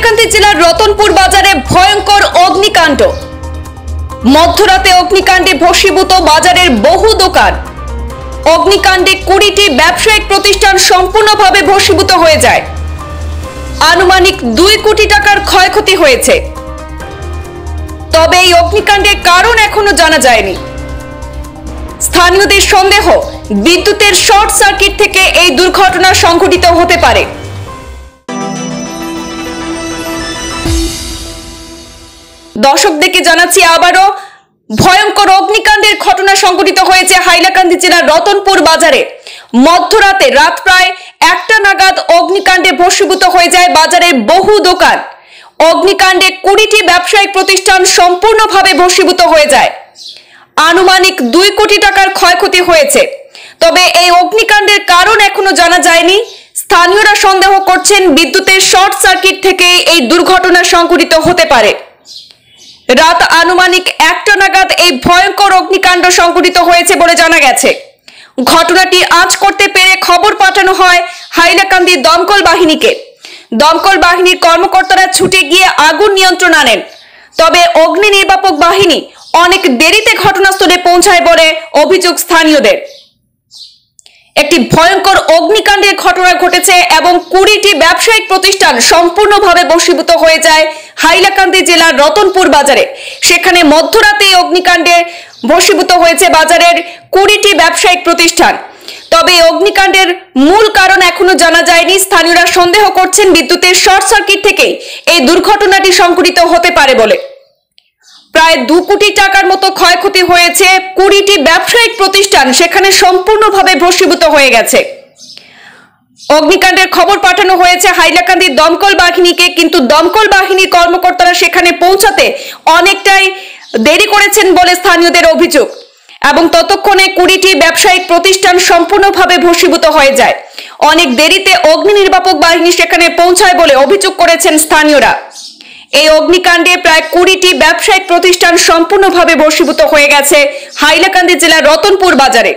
হাইলাকান্দি জেলার রতনপুর বাজারে ভয়ঙ্কর অগ্নিকাণ্ড। মধ্যরাতে অগ্নিকাণ্ডে ভস্মীভূত বাজারের বহু দোকান। অগ্নিকাণ্ডে 20টি ব্যবসায়িক প্রতিষ্ঠান সম্পূর্ণভাবে ভস্মীভূত হয়ে যায়। আনুমানিক 2 কোটি টাকার ক্ষয়ক্ষতি হয়েছে। তবে এই অগ্নিকাণ্ডের কারণ এখনো জানা যায়নি। স্থানীয়দের সন্দেহ, বিদ্যুতের শর্ট সার্কিট থেকে এই দুর্ঘটনা সংঘটিত হতে পারে। দর্শকদেরকে জানাচ্ছি আবারও, ভয়ঙ্কর অগ্নিকাণ্ডের ঘটনা সংঘটিত হয়েছে হাইলাকান্দি জেলার রতনপুর বাজারে। মধ্যরাতে রাত প্রায় 1টা নাগাদ অগ্নিকাণ্ডে ভস্মীভূত হয়ে যায় বাজারের বহু দোকান। অগ্নিকাণ্ডে 20টি ব্যবসায়িক প্রতিষ্ঠান সম্পূর্ণভাবে ভস্মীভূত হয়ে যায়। আনুমানিক 2 কোটি টাকার ক্ষয়ক্ষতি হয়েছে। তবে এই অগ্নিকাণ্ডের কারণ এখনো জানা যায়নি। স্থানীয়রা সন্দেহ করছেন বিদ্যুতের শর্ট সার্কিট থেকে এই দুর্ঘটনা সংঘটিত হতে পারে। রাত আনুমানিক 1টা নাগাদ এই ভয়ঙ্কর অগ্নিকাণ্ড সংঘটিত হয়েছে বলে জানা গেছে। ঘটনাটি আঁচ করতে পেরে খবর পাঠানো হয় হাইলাকান্দি দমকল বাহিনীকে। দমকল বাহিনীর কর্মকর্তারা ছুটে গিয়ে আগুন নিয়ন্ত্রণ আনেন। তবে অগ্নি নির্বাপক বাহিনী অনেক দেরিতে ঘটনাস্থলে পৌঁছায় বলে অভিযোগ স্থানীয়দের। একটি ভয়ঙ্কর অগ্নিকাণ্ডের ঘটনা ঘটেছে এবং 20টি ব্যবসায়িক প্রতিষ্ঠান সম্পূর্ণভাবে ভস্মীভূত হয়ে যায় হাইলাকান্দি জেলার রতনপুর বাজারে। সেখানে মধ্যরাতে অগ্নিকাণ্ডে ভস্মীভূত হয়েছে বাজারের 20টি ব্যবসায়িক প্রতিষ্ঠান। তবে অগ্নিকাণ্ডের মূল কারণ এখনো জানা যায়নি। স্থানীয়রা সন্দেহ করছেন বিদ্যুতের শর্ট সার্কিট থেকেই এই দুর্ঘটনাটি সংঘটিত হতে পারে বলে। প্রায় 2 কোটি টাকার মতো ক্ষয়ক্ষতি হয়েছে। 20টি ব্যবসায়িক প্রতিষ্ঠান সেখানে সম্পূর্ণভাবে ভস্মীভূত হয়ে গেছে। অগ্নিকাণ্ডের খবর পাঠানো হয়েছে হাইলাকান্দি দমকল বাহিনীকে, কিন্তু দমকল বাহিনীর কর্মকর্তারা সেখানে পৌঁছাতে অনেকটাই দেরি করেছেন বলে স্থানীয়দের অভিযোগ। এবং ততক্ষণে 20টি ব্যবসায়িক প্রতিষ্ঠান সম্পূর্ণভাবে ভস্মীভূত হয়ে যায়। অনেক দেরিতে অগ্নি নির্বাপক বাহিনী সেখানে পৌঁছায় বলে অভিযোগ করেছেন স্থানীয়রা। এই অগ্নিকাণ্ডে প্রায় 20টি ব্যবসায়িক প্রতিষ্ঠান সম্পূর্ণভাবে ভস্মীভূত হয়ে গেছে হাইলাকান্দি জেলার রতনপুর বাজারে।